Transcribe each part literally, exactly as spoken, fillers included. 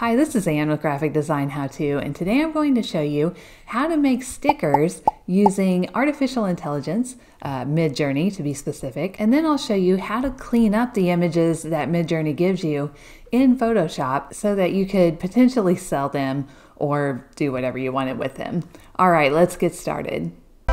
Hi, this is Ann with Graphic Design How To, and today I'm going to show you how to make stickers using artificial intelligence, uh, Midjourney to be specific, and then I'll show you how to clean up the images that Midjourney gives you in Photoshop so that you could potentially sell them or do whatever you wanted with them. All right, let's get started.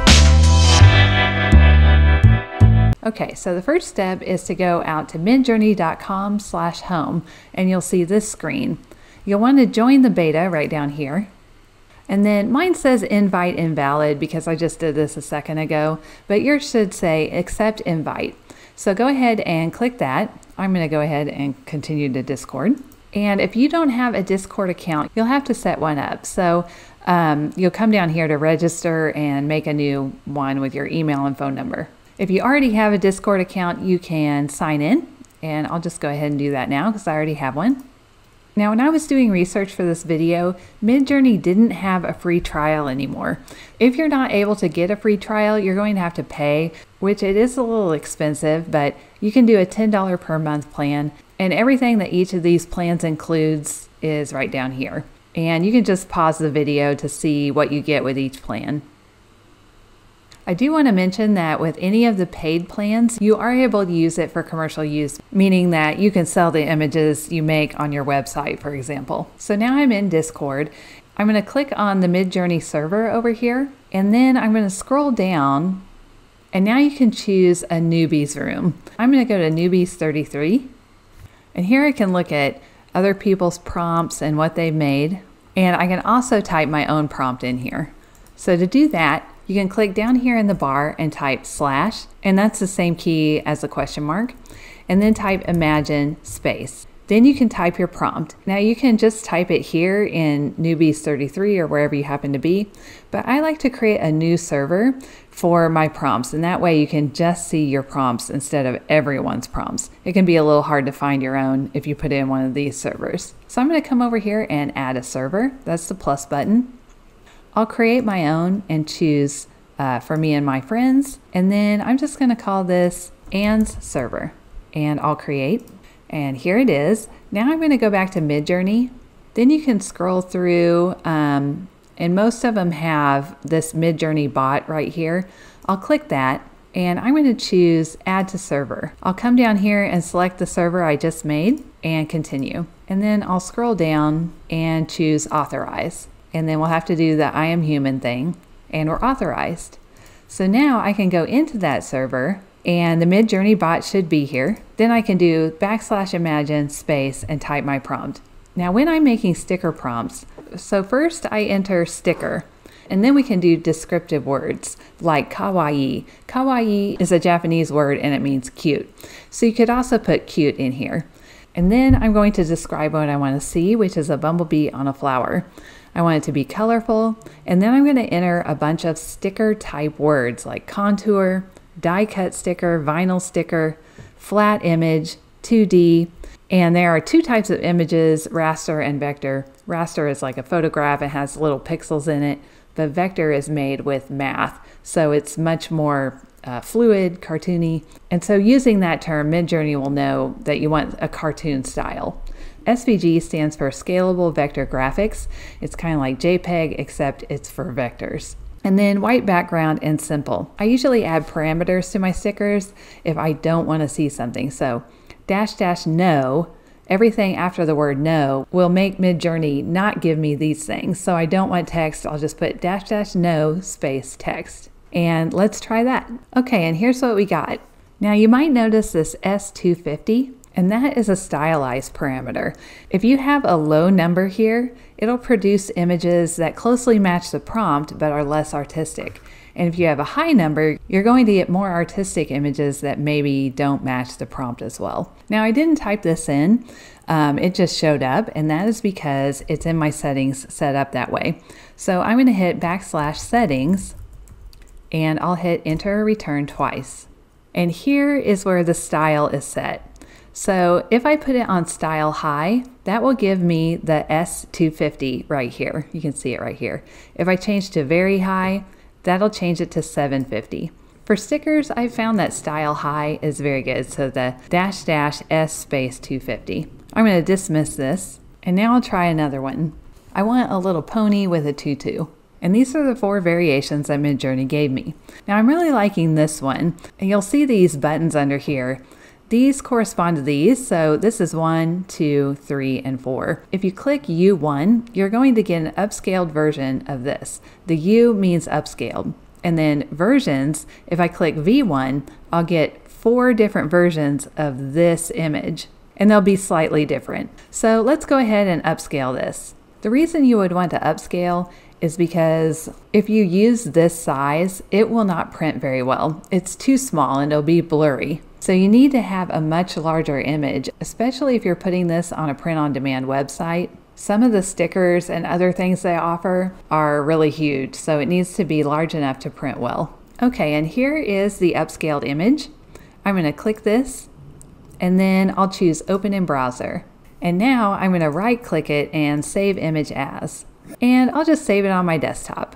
Okay, so the first step is to go out to midjourney dot com slash home and you'll see this screen. You'll want to join the beta right down here. And then mine says invite invalid because I just did this a second ago, but yours should say accept invite. So go ahead and click that. I'm going to go ahead and continue to Discord. And if you don't have a Discord account, you'll have to set one up. So um, you'll come down here to register and make a new one with your email and phone number. If you already have a Discord account, you can sign in, and I'll just go ahead and do that now because I already have one. Now, when I was doing research for this video, Midjourney didn't have a free trial anymore. If you're not able to get a free trial, you're going to have to pay, which it is a little expensive, but you can do a ten dollars per month plan, and everything that each of these plans includes is right down here. And you can just pause the video to see what you get with each plan. I do want to mention that with any of the paid plans, you are able to use it for commercial use, meaning that you can sell the images you make on your website, for example. So now I'm in Discord. I'm going to click on the Midjourney server over here, and then I'm going to scroll down, and now you can choose a newbies room. I'm going to go to newbies thirty-three, and here I can look at other people's prompts and what they've made, and I can also type my own prompt in here. So to do that, you can click down here in the bar and type slash, and that's the same key as the question mark, and then type imagine space. Then you can type your prompt. Now you can just type it here in newbies thirty-three or wherever you happen to be, but I like to create a new server for my prompts, and that way you can just see your prompts instead of everyone's prompts. It can be a little hard to find your own if you put in one of these servers. So I'm going to come over here and add a server. That's the plus button. I'll create my own and choose uh, for me and my friends, and then I'm just going to call this Ann's server, and I'll create, and here it is. Now I'm going to go back to Midjourney. Then you can scroll through, um, and most of them have this Midjourney bot right here. I'll click that, and I'm going to choose add to server. I'll come down here and select the server I just made and continue, and then I'll scroll down and choose authorize. And then we'll have to do the I am human thing, and we're authorized. So now I can go into that server and the Midjourney bot should be here. Then I can do backslash imagine space and type my prompt. Now when I'm making sticker prompts, so first I enter sticker, and then we can do descriptive words like kawaii. Kawaii is a Japanese word and it means cute. So you could also put cute in here. And then I'm going to describe what I want to see, which is a bumblebee on a flower. I want it to be colorful, and then I'm going to enter a bunch of sticker type words like contour, die cut sticker, vinyl sticker, flat image, two D, and there are two types of images, raster and vector. Raster is like a photograph, it has little pixels in it, but vector is made with math, so it's much more uh, fluid, cartoony, and so using that term, Midjourney will know that you want a cartoon style. S V G stands for Scalable Vector Graphics. It's kind of like JPEG, except it's for vectors. And then white background and simple. I usually add parameters to my stickers if I don't want to see something. So dash dash no, everything after the word no will make Midjourney not give me these things. So I don't want text, I'll just put dash dash no space text. And let's try that. Okay, and here's what we got. Now you might notice this S two fifty. And that is a stylized parameter. If you have a low number here, it'll produce images that closely match the prompt but are less artistic. And if you have a high number, you're going to get more artistic images that maybe don't match the prompt as well. Now I didn't type this in, um, it just showed up, and that is because it's in my settings set up that way. So I'm going to hit backslash settings, and I'll hit enter or return twice. And here is where the style is set. So if I put it on style high, that will give me the S two fifty right here. You can see it right here. If I change to very high, that'll change it to seven fifty. For stickers, I found that style high is very good. So the dash dash S space two fifty. I'm going to dismiss this. And now I'll try another one. I want a little pony with a tutu. And these are the four variations that Midjourney gave me. Now I'm really liking this one. And you'll see these buttons under here. These correspond to these, so this is one, two, three, and four. If you click U one, you're going to get an upscaled version of this. The U means upscaled. And then versions, if I click V one, I'll get four different versions of this image, and they'll be slightly different. So let's go ahead and upscale this. The reason you would want to upscale is because if you use this size, it will not print very well. It's too small and it'll be blurry. So you need to have a much larger image, especially if you're putting this on a print-on-demand website. Some of the stickers and other things they offer are really huge, so it needs to be large enough to print well. Okay, and here is the upscaled image. I'm going to click this, and then I'll choose Open in Browser. And now I'm going to right-click it and Save Image As. And I'll just save it on my desktop.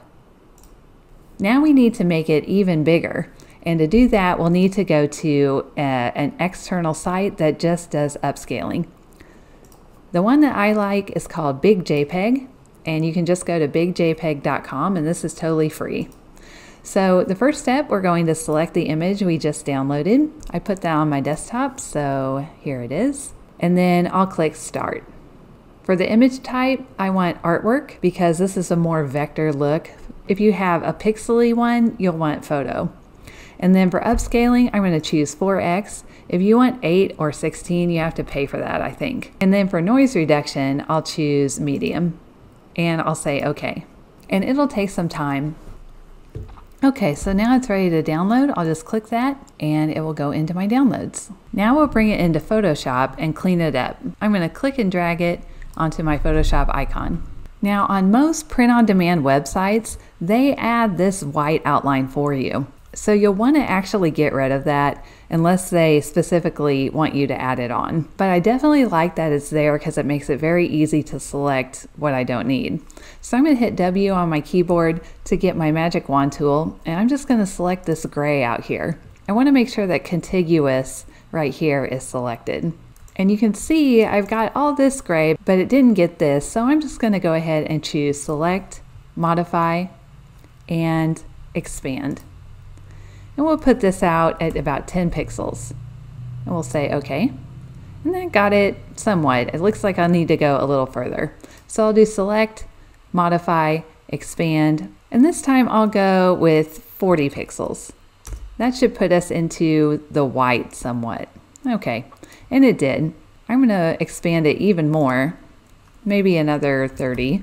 Now we need to make it even bigger. And to do that, we'll need to go to uh, an external site that just does upscaling. The one that I like is called Big JPEG, and you can just go to big J P E G dot com, and this is totally free. So the first step, we're going to select the image we just downloaded. I put that on my desktop, so here it is. And then I'll click Start. For the image type, I want artwork because this is a more vector look. If you have a pixely one, you'll want photo. And then for upscaling, I'm going to choose four X. If you want eight or sixteen, you have to pay for that, I think. And then for noise reduction, I'll choose medium. And I'll say OK. And it'll take some time. Okay, so now it's ready to download. I'll just click that and it will go into my downloads. Now we'll bring it into Photoshop and clean it up. I'm going to click and drag it onto my Photoshop icon. Now on most print-on-demand websites, they add this white outline for you. So you'll want to actually get rid of that unless they specifically want you to add it on. But I definitely like that it's there because it makes it very easy to select what I don't need. So I'm going to hit W on my keyboard to get my magic wand tool, and I'm just going to select this gray out here. I want to make sure that contiguous right here is selected. And you can see I've got all this gray, but it didn't get this. So I'm just going to go ahead and choose Select, Modify, and Expand. And we'll put this out at about ten pixels. And we'll say OK. And that got it somewhat. It looks like I'll need to go a little further. So I'll do Select, Modify, Expand. And this time I'll go with forty pixels. That should put us into the white somewhat. OK. And it did. I'm going to expand it even more. Maybe another thirty.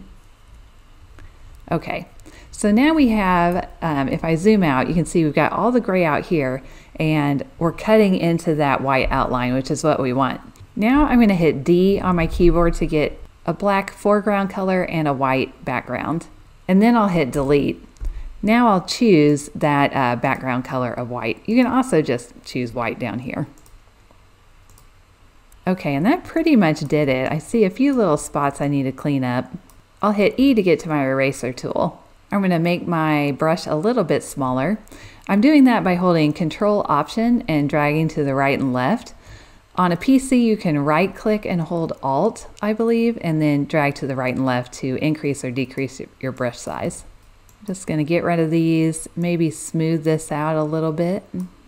OK. So now we have, um, if I zoom out, you can see we've got all the gray out here and we're cutting into that white outline, which is what we want. Now I'm going to hit D on my keyboard to get a black foreground color and a white background. And then I'll hit delete. Now I'll choose that uh, background color of white. You can also just choose white down here. Okay, and that pretty much did it. I see a few little spots I need to clean up. I'll hit E to get to my eraser tool. I'm going to make my brush a little bit smaller. I'm doing that by holding Control Option and dragging to the right and left. On a P C, you can right click and hold Alt, I believe, and then drag to the right and left to increase or decrease your brush size. I'm just going to get rid of these, maybe smooth this out a little bit.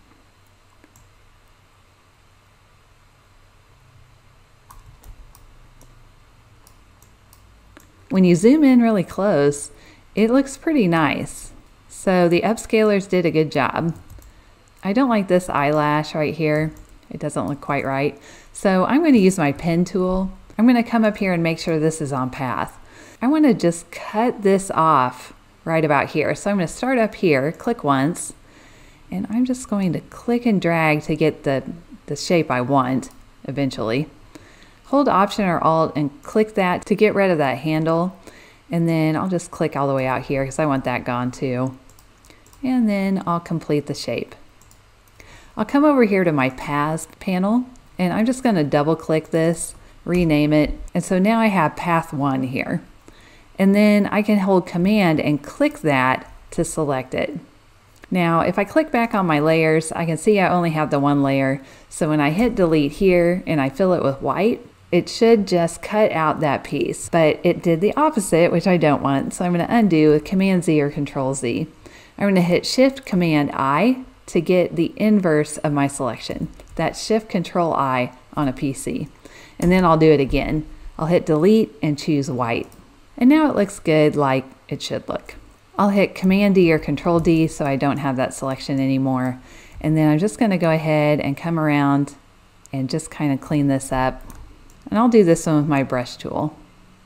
When you zoom in really close, it looks pretty nice. So the upscalers did a good job. I don't like this eyelash right here. It doesn't look quite right. So I'm going to use my pen tool. I'm going to come up here and make sure this is on path. I want to just cut this off right about here. So I'm going to start up here, click once, and I'm just going to click and drag to get the, the shape I want eventually. Hold Option or Alt and click that to get rid of that handle. And then I'll just click all the way out here because I want that gone too. And then I'll complete the shape. I'll come over here to my Paths panel and I'm just going to double click this, rename it. And so now I have Path one here. And then I can hold Command and click that to select it. Now if I click back on my layers, I can see I only have the one layer. So when I hit delete here and I fill it with white, it should just cut out that piece, but it did the opposite, which I don't want. So I'm going to undo with Command Z or Control Z. I'm going to hit Shift Command I to get the inverse of my selection. That's Shift Control I on a P C. And then I'll do it again. I'll hit Delete and choose white. And now it looks good like it should look. I'll hit Command D or Control D so I don't have that selection anymore. And then I'm just going to go ahead and come around and just kind of clean this up. And I'll do this one with my brush tool.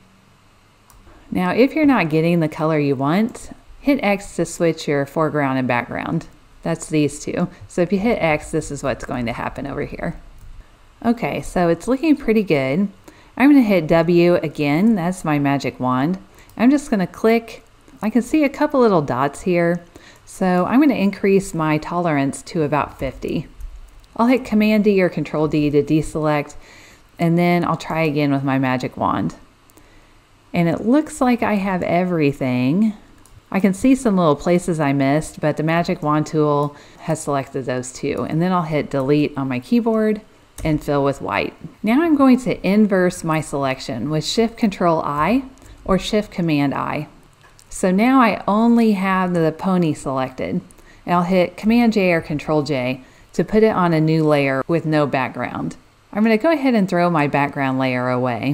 Now, if you're not getting the color you want, hit X to switch your foreground and background. That's these two. So if you hit X, this is what's going to happen over here. Okay, so it's looking pretty good. I'm going to hit W again. That's my magic wand. I'm just going to click. I can see a couple little dots here. So I'm going to increase my tolerance to about fifty. I'll hit Command D or Control D to deselect. And then I'll try again with my magic wand. And it looks like I have everything. I can see some little places I missed, but the magic wand tool has selected those too. And then I'll hit Delete on my keyboard and fill with white. Now I'm going to inverse my selection with Shift Control I or Shift Command I. So now I only have the pony selected. And I'll hit Command J or Control J to put it on a new layer with no background. I'm going to go ahead and throw my background layer away.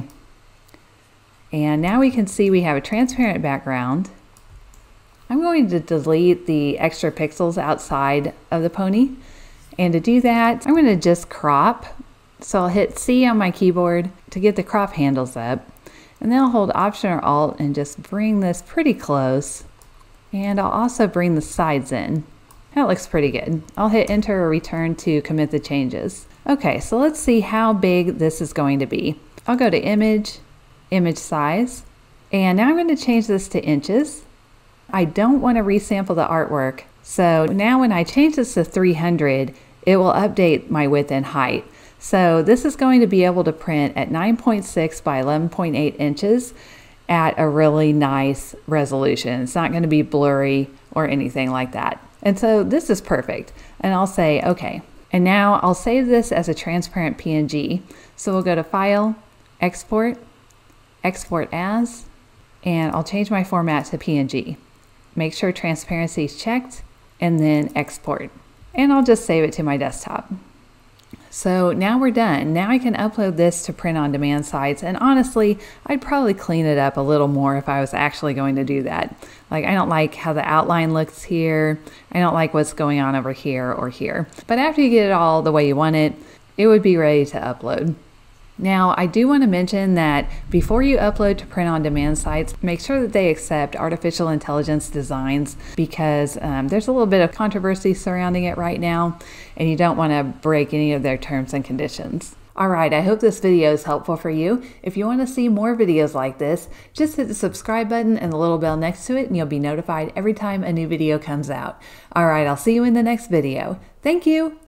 And now we can see we have a transparent background. I'm going to delete the extra pixels outside of the pony. And to do that, I'm going to just crop. So I'll hit C on my keyboard to get the crop handles up. And then I'll hold Option or Alt and just bring this pretty close. And I'll also bring the sides in. That looks pretty good. I'll hit Enter or Return to commit the changes. Okay, so let's see how big this is going to be. I'll go to Image, Image Size, and now I'm going to change this to inches. I don't want to resample the artwork, so now when I change this to three hundred, it will update my width and height. So this is going to be able to print at nine point six by eleven point eight inches at a really nice resolution. It's not going to be blurry or anything like that. And so this is perfect. And I'll say, okay. And now I'll save this as a transparent P N G. So we'll go to File, Export, Export As, and I'll change my format to P N G. Make sure transparency is checked, and then Export. And I'll just save it to my desktop. So now we're done. Now I can upload this to print on demand sites, and honestly, I'd probably clean it up a little more if I was actually going to do that. Like, I don't like how the outline looks here. I don't like what's going on over here or here. But after you get it all the way you want it, it would be ready to upload. Now, I do want to mention that before you upload to print on demand sites, make sure that they accept artificial intelligence designs, because um, there's a little bit of controversy surrounding it right now, and you don't want to break any of their terms and conditions. All right, I hope this video is helpful for you. If you want to see more videos like this, just hit the subscribe button and the little bell next to it, and you'll be notified every time a new video comes out. All right, I'll see you in the next video. Thank you.